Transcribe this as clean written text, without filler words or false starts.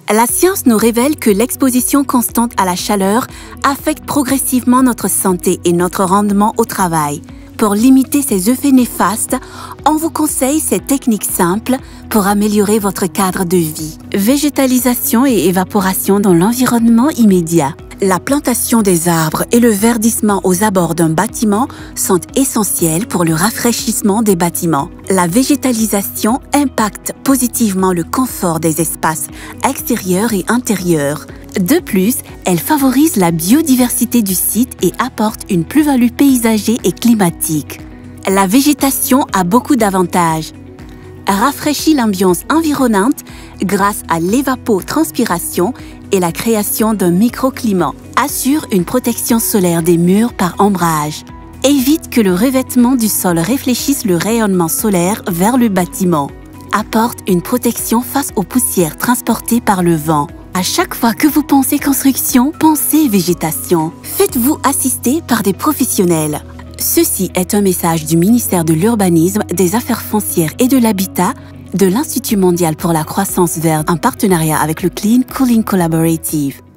La science nous révèle que l'exposition constante à la chaleur affecte progressivement notre santé et notre rendement au travail. Pour limiter ces effets néfastes, on vous conseille ces techniques simples pour améliorer votre cadre de vie. Végétalisation et évaporation dans l'environnement immédiat. La plantation des arbres et le verdissement aux abords d'un bâtiment sont essentiels pour le rafraîchissement des bâtiments. La végétalisation impacte positivement le confort des espaces extérieurs et intérieurs. De plus, elle favorise la biodiversité du site et apporte une plus-value paysager et climatique. La végétation a beaucoup d'avantages. Rafraîchit l'ambiance environnante grâce à l'évapotranspiration et la création d'un microclimat. Assure une protection solaire des murs par ombrage. Évite que le revêtement du sol réfléchisse le rayonnement solaire vers le bâtiment. Apporte une protection face aux poussières transportées par le vent. À chaque fois que vous pensez construction, pensez végétation. Faites-vous assister par des professionnels. Ceci est un message du ministère de l'Urbanisme, des Affaires foncières et de l'Habitat, de l'Institut mondial pour la croissance verte en partenariat avec le Clean Cooling Collaborative.